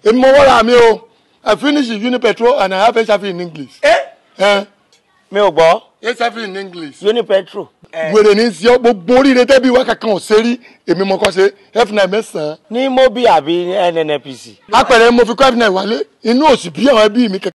Èmi mo wọ́ra mi o. I finish Unipetrol and I have HFE in English. Mi ò gbọ́. HFE in English. Unipetrol. Wèrè ní sí ọ gbogbo oríire tẹ́bí wá kankan ò ṣe rí èmi mo kọ́ ṣe F9 mẹ́sàn-án. Ní Mobi àbí NNPC. Apẹ̀rẹ̀ mo fi kọ́ F9 wálé inú òsì bí àwọn ẹbí mi